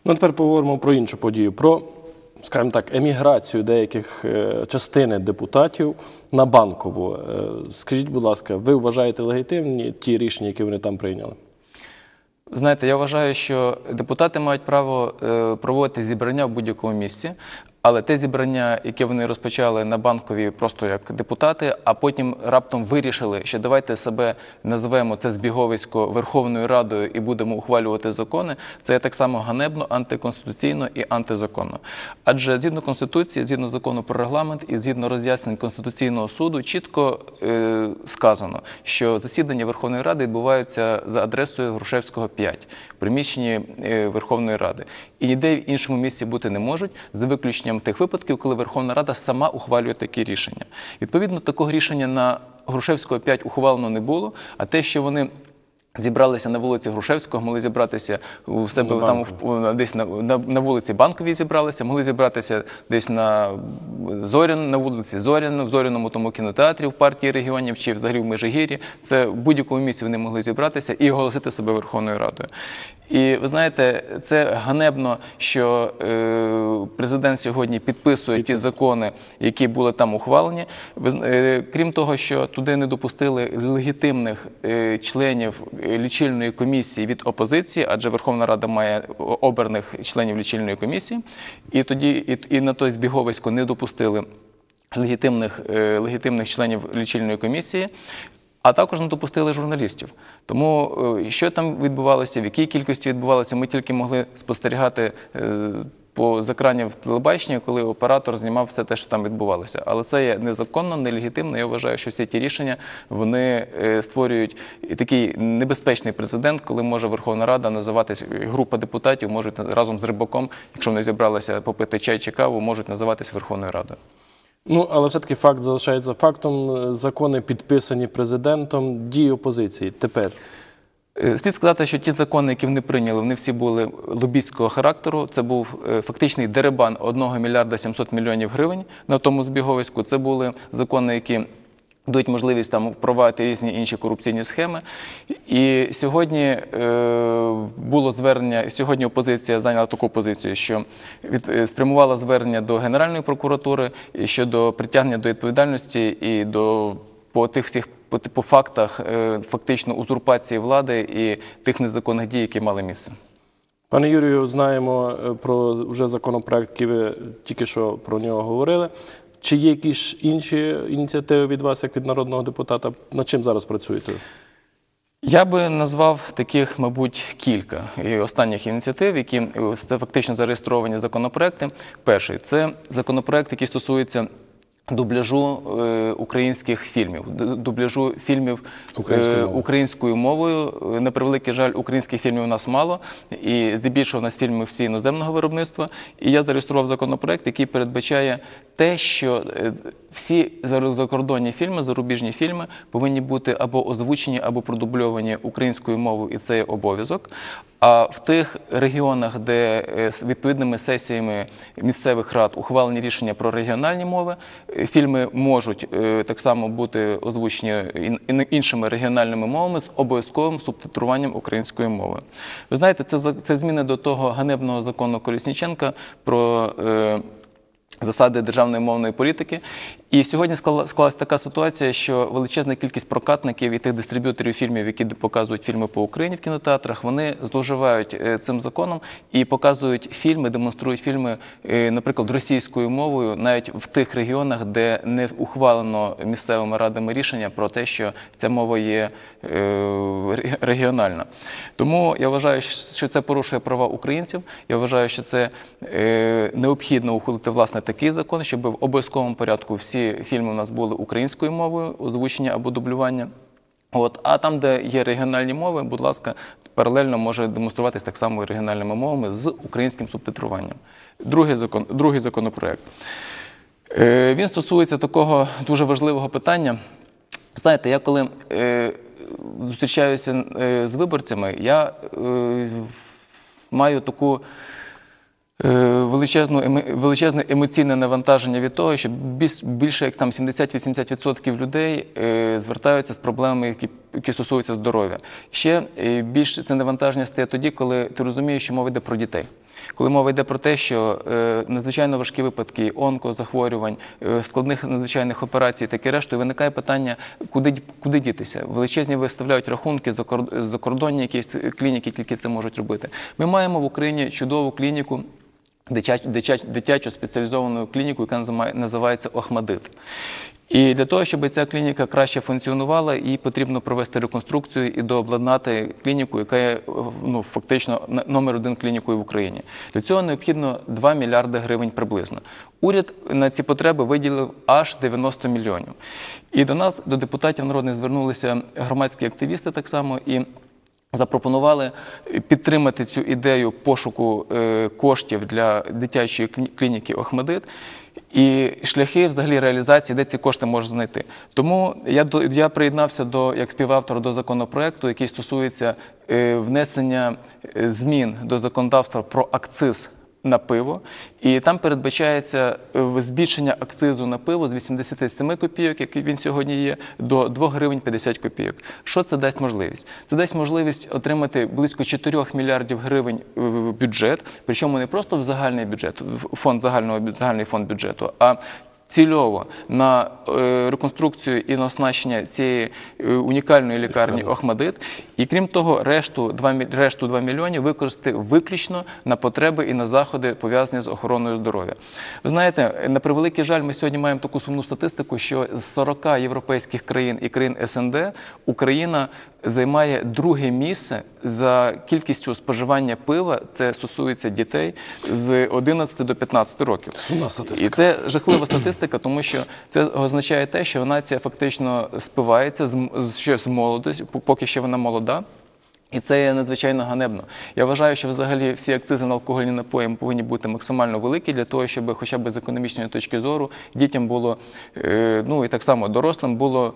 Ну, тепер поговоримо про іншу подію, про, скажімо так, еміграцію деяких частини депутатів на Банкову. Скажіть, будь ласка, ви вважаєте легітимні ті рішення, які вони там прийняли? Знаєте, я вважаю, що депутати мають право проводити зібрання в будь-якому місці, але те зібрання, яке вони розпочали на Банковій просто як депутати, а потім раптом вирішили, що давайте себе назвемо це збіговисько Верховною Радою і будемо ухвалювати закони, це є так само ганебно, антиконституційно і антизаконно. Адже згідно Конституції, згідно закону про регламент і згідно роз'яснень Конституційного суду чітко сказано, що засідання Верховної Ради відбуваються за адресою Грушевського, 5, в приміщенні Верховної Ради. І ніде в іншому місці бути не можуть, за виключенням тих випадків, коли Верховна Рада сама ухвалює такі рішення. Відповідно, такого рішення на Грушевського 5 ухвалено не було, а те, що вони зібралися на вулиці Грушевського, могли зібратися у себе там, десь на вулиці Банковій зібралися, могли зібратися десь на вулиці Зоряна, в Зоряному тому кінотеатрі в партії регіонів чи взагалі в Межигір'ї. Це в будь-якому місці вони могли зібратися і оголосити себе Верховною Радою. І ви знаєте, це ганебно, що президент сьогодні підписує ті закони, які були там ухвалені. Крім того, що туди не допустили легітимних членів лічильної комісії від опозиції, адже Верховна Рада має обраних членів лічильної комісії, і тоді і на той збіговисько не допустили легітимних членів лічильної комісії, а також не допустили журналістів. Тому що там відбувалося, в якій кількості відбувалося, ми тільки могли спостерігати з екранів телебачення, коли оператор знімав все те, що там відбувалося. Але це є незаконно, нелегітимно. Я вважаю, що всі ті рішення, вони створюють такий небезпечний прецедент, коли може Верховна Рада називатись, група депутатів можуть разом з Рибаком, якщо вони зібралися попити чай чи каву, можуть називатись Верховною Радою. Ну, але все-таки факт залишається фактом. Закони підписані президентом, дії опозиції тепер. Слід сказати, що ті закони, які вони прийняли, вони всі були лобістського характеру. Це був фактичний дерибан 1 мільярда 700 мільйонів гривень на тому збіговиську. Це були закони, які дають можливість там впровадити різні інші корупційні схеми. І сьогодні було звернення, сьогодні опозиція зайняла таку позицію, що спрямувала звернення до Генеральної прокуратури щодо притягнення до відповідальності і по тих всіх по фактах фактично узурпації влади і тих незаконних дій, які мали місце. Пане Юрію, знаємо про вже законопроект, який ви тільки що про нього говорили. Чи є якісь інші ініціативи від вас, як від народного депутата? Над чим зараз працюєте? Я би назвав таких, мабуть, кілька останніх ініціатив, які це фактично зареєстровані законопроекти. Перший – це законопроект, який стосується дубляжу українських фільмів, дубляжу фільмів українською мовою. На превеликий жаль, українських фільмів у нас мало, і здебільшого у нас фільми всі іноземного виробництва. І я зареєстрував законопроект, який передбачає те, що всі закордонні фільми, зарубіжні фільми повинні бути або озвучені, або продубльовані українською мовою, і це є обов'язок. А в тих регіонах, де відповідними сесіями місцевих рад ухвалені рішення про регіональні мови, фільми можуть так само бути озвучені іншими регіональними мовами з обов'язковим субтитруванням українською мовою. Ви знаєте, це зміни до того ганебного закону Колесніченка про засади державної мовної політики. І сьогодні склалася така ситуація, що величезна кількість прокатників і тих дистриб'юторів фільмів, які показують фільми по Україні в кінотеатрах, вони зловживають цим законом і показують фільми, демонструють фільми, наприклад, російською мовою, навіть в тих регіонах, де не ухвалено місцевими радами рішення про те, що ця мова є регіональна. Тому я вважаю, що це порушує права українців. Я вважаю, що це необхідно ухвалити, власне, такий закон, щоб в обов'язковому порядку всі фільми у нас були українською мовою, озвучення або дублювання. А там, де є регіональні мови, будь ласка, паралельно може демонструватись так само і регіональними мовами з українським субтитруванням. Другий законопроект. Він стосується такого дуже важливого питання. Знаєте, я коли зустрічаюся з виборцями, я маю таку величезне емоційне навантаження від того, що більше як 70-80% людей звертаються з проблемами, які стосуються здоров'я. Ще більше це навантаження стає тоді, коли ти розумієш, що мова йде про дітей. коли мова йде про те, що надзвичайно важкі випадки онкозахворювань, складних надзвичайних операцій, таке решту, виникає питання, куди дітися. Величезні виставляють рахунки, закордонні якісь клініки тільки це можуть робити. Ми маємо в Україні чудову клініку, дитячу спеціалізовану клініку, яка називається «Охмадит». І для того, щоб ця клініка краще функціонувала, їй потрібно провести реконструкцію і дообладнати клініку, яка є фактично номер 1 клінікою в Україні. Для цього необхідно 2 мільярди гривень приблизно. Уряд на ці потреби виділив аж 90 мільйонів. І до нас, до депутатів народних, звернулися громадські активісти так само і запропонували підтримати цю ідею пошуку коштів для дитячої клініки «Охмадит» і шляхи взагалі реалізації, де ці кошти можна знайти. Тому я приєднався як співавтор до законопроекту, який стосується внесення змін до законодавства про акциз на пиво, і там передбачається збільшення акцизу на пиво з 87 копійок, який він сьогодні є, до 2 гривень 50 копійок. Що це дасть можливість? Це дасть можливість отримати близько 4 мільярдів гривень в бюджет, причому не просто в загальний бюджет, загальний фонд бюджету, а цільово на реконструкцію і на оснащення цієї унікальної лікарні «Охмадит». І крім того, решту 2 мільйони використати виключно на потреби і на заходи, пов'язані з охороною здоров'я. Ви знаєте, на превеликий жаль, ми сьогодні маємо таку сумну статистику, що з 40 європейських країн і країн СНД Україна займає 2-е місце за кількістю споживання пива, це стосується дітей, з 11 до 15 років. Сумна статистика. І це жахлива статистика, тому що це означає те, що нація фактично спивається ще з молодості, поки ще вона молода. І це є надзвичайно ганебно. Я вважаю, що взагалі всі акцизи на алкогольні напої повинні бути максимально великі для того, щоб хоча б з економічної точки зору дітям було, і так само дорослим було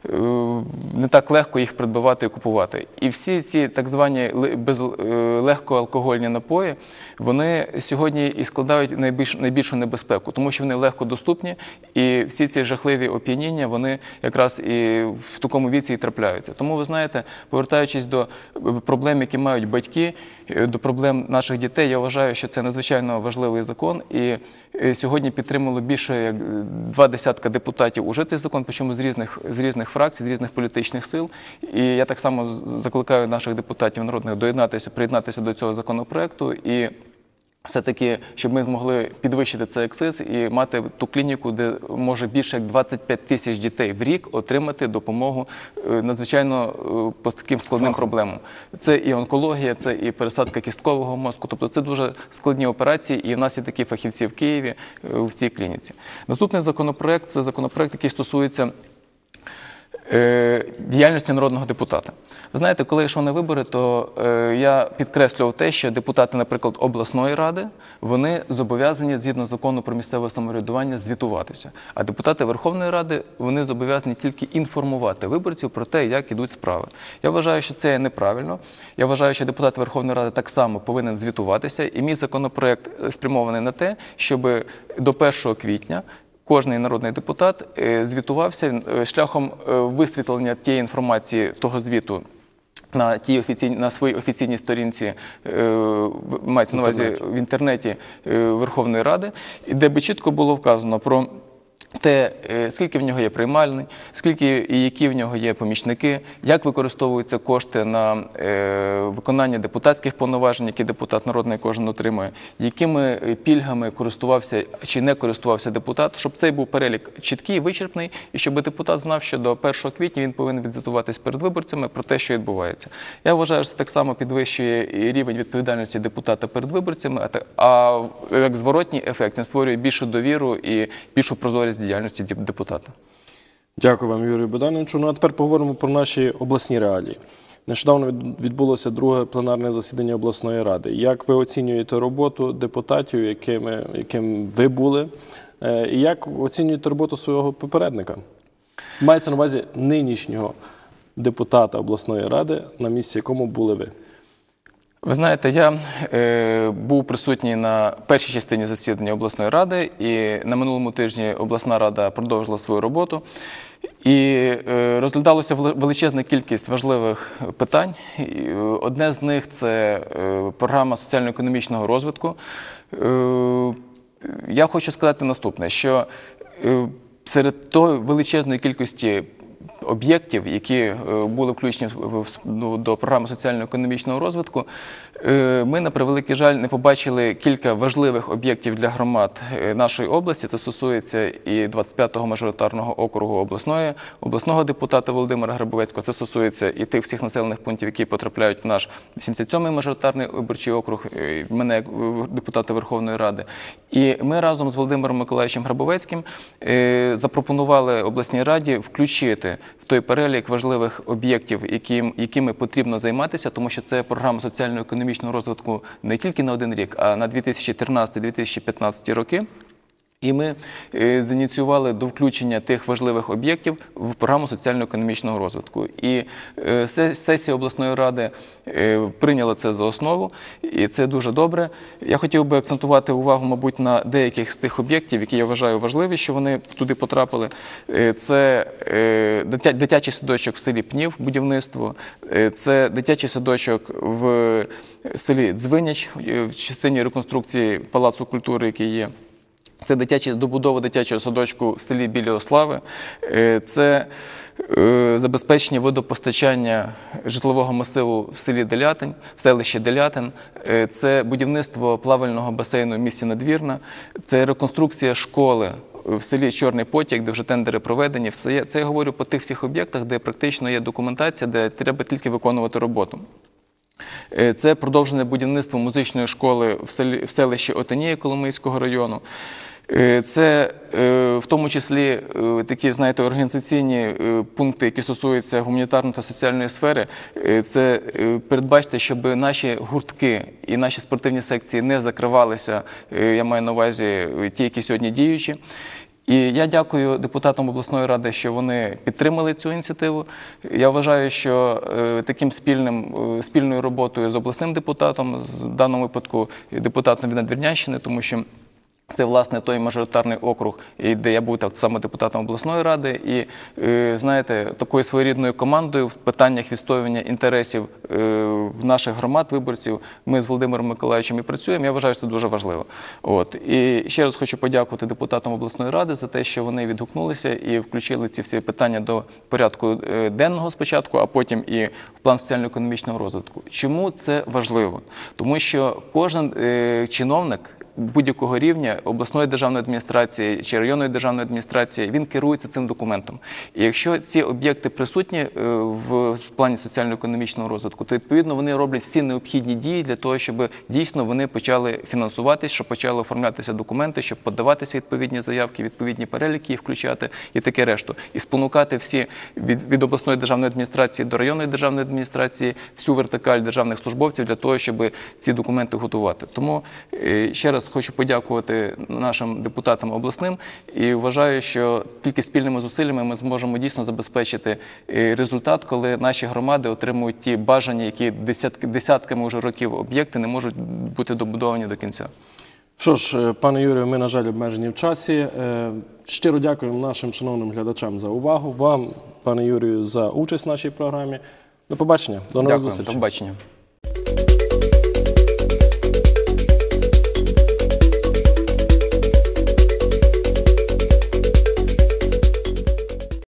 не так легко їх придбавати і купувати. І всі ці так звані легкоалкогольні напої, вони сьогодні і складають найбільшу небезпеку, тому що вони легкодоступні, і всі ці жахливі оп'яніння, вони якраз і в такому віці і трапляються. Тому, ви знаєте, повертаючись до проблем, які мають батьки, до проблем наших дітей, я вважаю, що це надзвичайно важливий закон. І сьогодні підтримало більше як 20 депутатів уже цей закон, причому з різних фракцій, з різних політичних сил. І я так само закликаю наших депутатів народних приєднатися до цього законопроекту і все-таки, щоб ми змогли підвищити цей акциз і мати ту клініку, де може більше як 25 тисяч дітей в рік отримати допомогу надзвичайно по таким складним проблемам. Це і онкологія, це і пересадка кісткового мозку. Тобто це дуже складні операції, і в нас є такі фахівці в Києві в цій клініці. Наступний законопроект – це законопроект, який стосується діяльності народного депутата. Ви знаєте, коли я йшов на вибори, то я підкреслював те, що депутати, наприклад, обласної ради, вони зобов'язані, згідно закону про місцеве самоврядування, звітуватися. А депутати Верховної Ради, вони зобов'язані тільки інформувати виборців про те, як ідуть справи. Я вважаю, що це неправильно. Я вважаю, що депутат Верховної Ради так само повинен звітуватися. І мій законопроект спрямований на те, щоб до 1 квітня кожний народний депутат звітувався шляхом висвітлення тієї інформації, того звіту на своїй офіційній сторінці, мається на увазі в інтернеті Верховної Ради, де би чітко було вказано про те, скільки в нього є приймальень, скільки і які в нього є помічники, як використовуються кошти на виконання депутатських повноважень, які депутат народний кожен отримує, якими пільгами користувався чи не користувався депутат, щоб цей був перелік чіткий, вичерпний, і щоб депутат знав, що до 1 квітня він повинен відзвітуватись перед виборцями про те, що відбувається. Я вважаю, що це так само підвищує і рівень відповідальності депутата перед виборцями, а як зворотній ефект він створює більшу довіру і більшу прозорість діяльності депутата. Дякую вам, Юрію Богдановичу. Ну а тепер поговоримо про наші обласні реалії. Нещодавно відбулося друге пленарне засідання обласної ради. Як ви оцінюєте роботу депутатів, яким ви були, і як оцінюєте роботу свого попередника? Мається на увазі нинішнього депутата обласної ради, на місці якому були ви. Ви знаєте, я був присутній на першій частині засідання обласної ради, і на минулому тижні обласна рада продовжила свою роботу. І розглядалося величезна кількість важливих питань. Одне з них – це програма соціально-економічного розвитку. Я хочу сказати наступне, що серед тої величезної кількості об'єктів, які були включені до програми соціально-економічного розвитку, ми, на превеликий жаль, не побачили кілька важливих об'єктів для громад нашої області. Це стосується і 25-го мажоритарного округу обласного депутата Володимира Грабовецького, це стосується і тих всіх населених пунктів, які потрапляють в наш 87-й мажоритарний виборчий округ, мене як депутата Верховної Ради. І ми разом з Володимиром Миколайовичем Грабовецьким запропонували обласній раді включити в той перелік важливих об'єктів, якими потрібно займатися, тому що це програма соціально-економічного розвитку не тільки на один рік, а на 2013-2015 роки. І ми зініціювали до включення тих важливих об'єктів в програму соціально-економічного розвитку. І сесія обласної ради прийняла це за основу, і це дуже добре. Я хотів би акцентувати увагу, мабуть, на деяких з тих об'єктів, які я вважаю важливі, що вони туди потрапили. Це дитячий садочок в селі Пнів, будівництво, це дитячий садочок в селі Дзвиняч, в частині реконструкції Палацу культури, який є. Це добудова дитячого садочку в селі Білі Ослави, це забезпечення водопостачання житлового масиву в селі Делятин, в селищі Делятин, це будівництво плавального басейну в місті Надвірна, це реконструкція школи в селі Чорний Потік, де вже тендери проведені. Це я говорю по тих всіх об'єктах, де практично є документація, де треба тільки виконувати роботу. Це продовжене будівництво музичної школи в селищі Отинія Коломийського району. Це в тому числі такі, знаєте, організаційні пункти, які стосуються гуманітарної та соціальної сфери. Це передбачити, щоб наші гуртки і наші спортивні секції не закривалися, я маю на увазі ті, які сьогодні діючі. І я дякую депутатам обласної ради, що вони підтримали цю ініціативу. Я вважаю, що таким спільною роботою з обласним депутатом, в даному випадку депутатом від Надвірнянщини, тому що це, власне, той мажоритарний округ, де я був так само депутатом обласної ради. І, знаєте, такою своєрідною командою в питаннях відстоювання інтересів наших громад, виборців, ми з Володимиром Миколайовичем і працюємо. Я вважаю, що це дуже важливо. І ще раз хочу подякувати депутатам обласної ради за те, що вони відгукнулися і включили ці всі питання до порядку денного спочатку, а потім і в план соціально-економічного розвитку. Чому це важливо? Тому що кожен чиновник будь-якого рівня обласної державної адміністрації чи районної державної адміністрації, він керується цим документом. І якщо ці об'єкти присутні в плані соціально-економічного розвитку, то, відповідно, вони роблять всі необхідні дії для того, щоб дійсно вони почали фінансуватись, щоб почали оформлятися документи, щоб подаватися відповідні заявки, відповідні переліки їх включати і таке решту. І спонукати всі від обласної державної адміністрації до районної державної адміністрації, всю вертикаль державних службовців для того, щоб ці документи готувати. Тому ще раз хочу подякувати нашим депутатам обласним і вважаю, що тільки спільними зусиллями ми зможемо дійсно забезпечити результат, коли наші громади отримують ті бажані, які десятками вже років об'єкти не можуть бути добудовані до кінця. Що ж, пане Юрію, ми, на жаль, обмежені в часі. Щиро дякуємо нашим шановним глядачам за увагу, вам, пане Юрію, за участь в нашій програмі. До побачення, до нових зустрічей. Дякую, до побачення.